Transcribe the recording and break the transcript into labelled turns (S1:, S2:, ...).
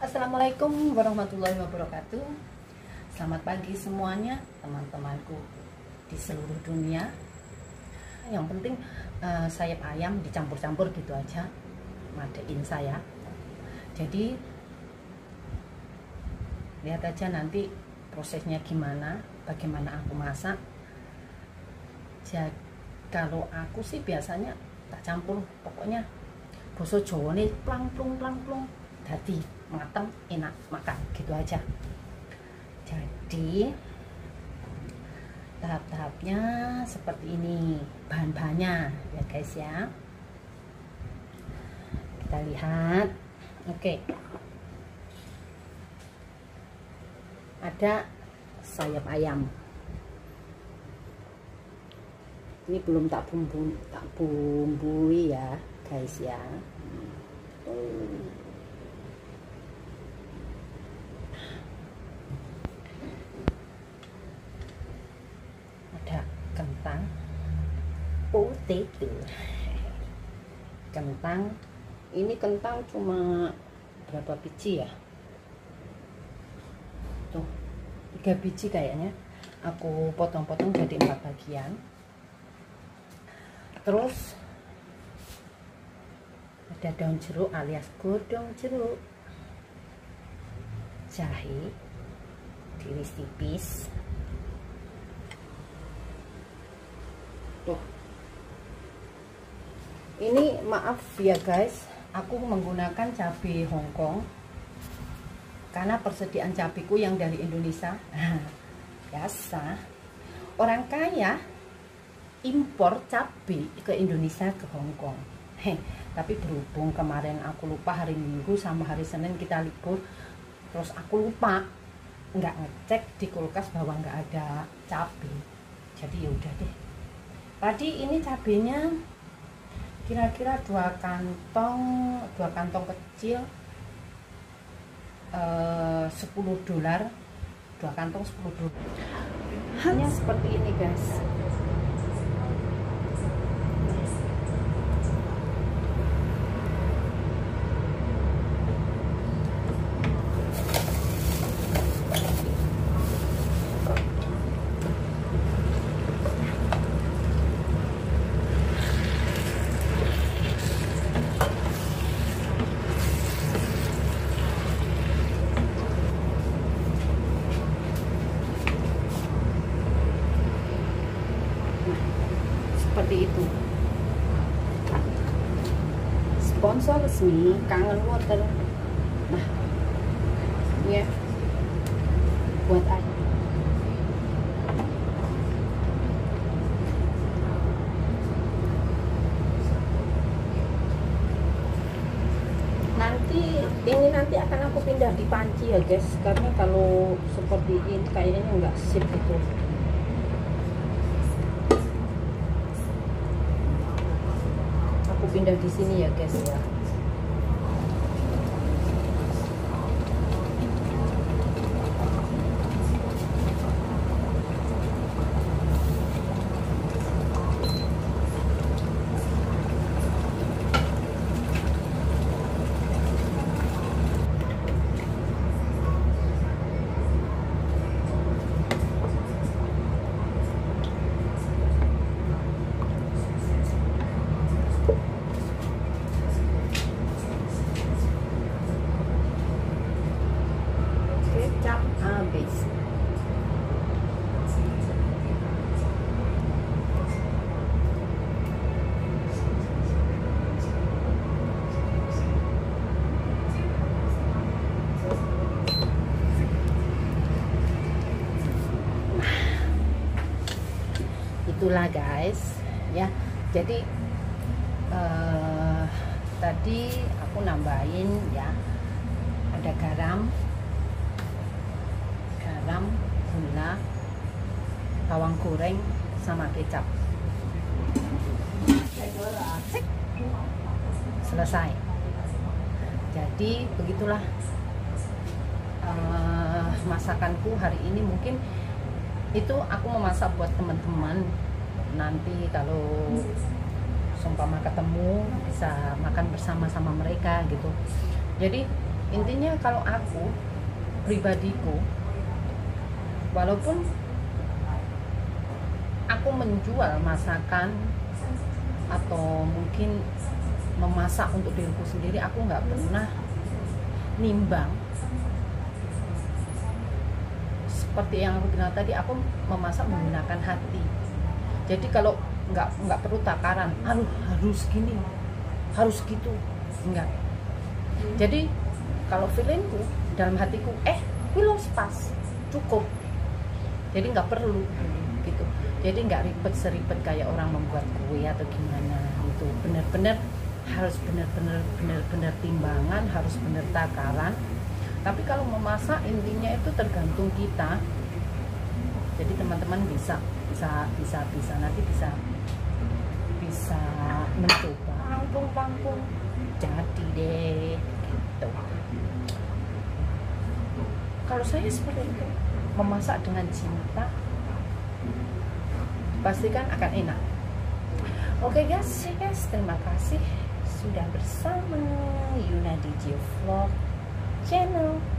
S1: Assalamualaikum warahmatullahi wabarakatuh. Selamat pagi semuanya teman-temanku di seluruh dunia. Yang penting sayap ayam dicampur-campur gitu aja, madein saya. Jadi lihat aja nanti prosesnya gimana, bagaimana aku masak. Jadi kalau aku sih biasanya tak campur, pokoknya boso Jawa nih plang-plung dadi mateng enak makan gitu aja. Jadi tahap-tahapnya seperti ini, bahan-bahannya ya guys ya. Kita lihat. Oke, ada sayap ayam. Ini belum tak bumbui ya guys ya. Ada kentang putih tuh. Kentang ini kentang cuma berapa biji ya? Tuh 3 biji kayaknya. Aku potong-potong jadi 4 bagian. Terus ada daun jeruk alias godong jeruk, jahe diiris tipis. Tuh, ini maaf ya guys, aku menggunakan cabai Hongkong karena persediaan cabiku yang dari Indonesia biasa orang kaya impor cabai ke Indonesia ke Hongkong. Tapi berhubung kemarin aku lupa hari Minggu sama hari Senin kita libur, terus aku lupa nggak ngecek di kulkas bahwa nggak ada cabai. Jadi ya udah deh. Tadi ini cabenya kira-kira 2 kantong kecil, $10, 2 kantong $10. Hanya seperti ini guys. Seperti itu. Sponsor resmi Kangen Water. Nah, ya buat aja. Nanti akan aku pindah di panci ya guys, karena kalau seperti ini kayaknya nggak sip gitu. Pindah di sini ya guys ya. Itulah guys ya. Jadi tadi aku nambahin ya, ada garam, gula, bawang goreng sama kecap. Selesai. Jadi begitulah masakanku hari ini. Mungkin itu aku memasak buat teman-teman, nanti kalau seumpama ketemu bisa makan bersama-sama mereka gitu. Jadi Intinya kalau aku pribadiku, walaupun aku menjual masakan atau mungkin memasak untuk diriku sendiri, aku nggak pernah nimbang. Seperti yang aku bilang tadi, aku memasak menggunakan hati. Jadi kalau nggak perlu takaran, harus gini, harus gitu, enggak. Jadi kalau feelingku dalam hatiku, wis pas, cukup. Jadi nggak perlu gitu. Jadi nggak ribet seribet kayak orang membuat kue atau gimana gitu. Bener-bener harus bener-bener timbangan, harus bener takaran. Tapi kalau memasak intinya itu tergantung kita. Jadi teman-teman bisa nanti bisa mencoba rampung jadi deh gitu. Kalau saya seperti itu, memasak dengan cinta, pastikan akan enak. Oke guys, terima kasih sudah bersama Yuna DJ Vlog channel.